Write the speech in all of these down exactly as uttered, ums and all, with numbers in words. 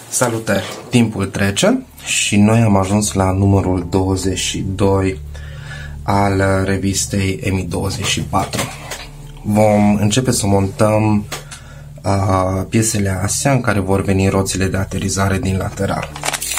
Salutări! Timpul trece și noi am ajuns la numărul douăzeci și doi al revistei E M I douăzeci și patru. Vom începe să montăm uh, piesele astea în care vor veni roțile de aterizare din lateral.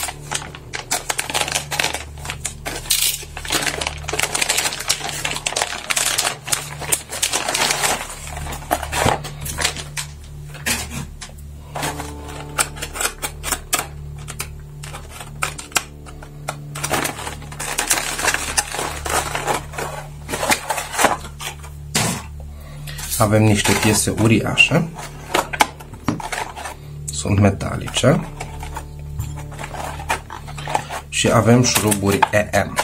Avem niște piese uriașe, sunt metalice și avem șuruburi E M.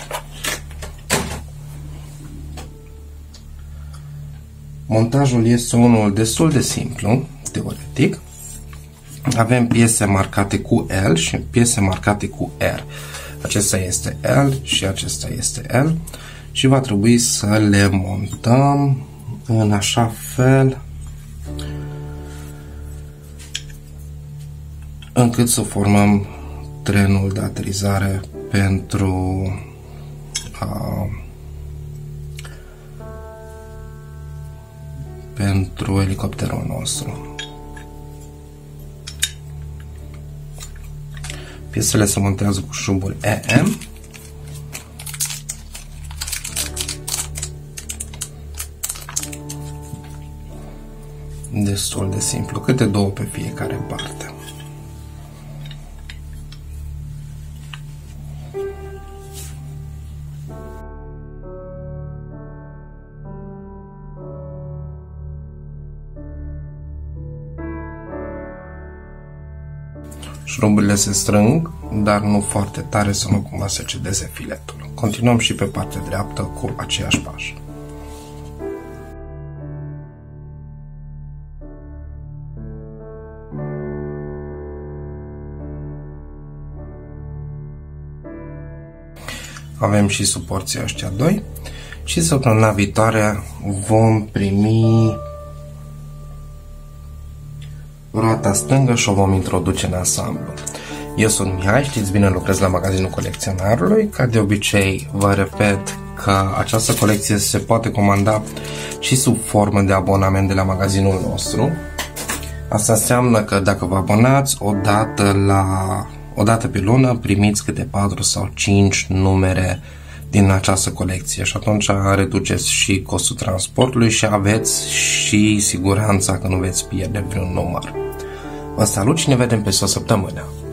Montajul este unul destul de simplu, teoretic. Avem piese marcate cu L și piese marcate cu R. Acesta este L și acesta este L și va trebui să le montăm în așa fel încât să formăm trenul de aterizare pentru uh, pentru elicopterul nostru. Piesele se montează cu șuruburi E M. Destul de simplu, câte două pe fiecare parte. Șuruburile se strâng, dar nu foarte tare să nu cumva să cedeze filetul. Continuăm și pe partea dreaptă cu aceeași pașă. Avem și suporții ăștia doi și săptămâna viitoare vom primi roata stângă și o vom introduce în ansamblu. Eu sunt Mihai, știți bine, lucrez la magazinul colecționarului. Ca de obicei, vă repet că această colecție se poate comanda și sub formă de abonament de la magazinul nostru. Asta înseamnă că dacă vă abonați odată la O dată pe lună primiți câte patru sau cinci numere din această colecție și atunci reduceți și costul transportului și aveți și siguranța că nu veți pierde vreun număr. Vă salut și ne vedem peste o săptămână!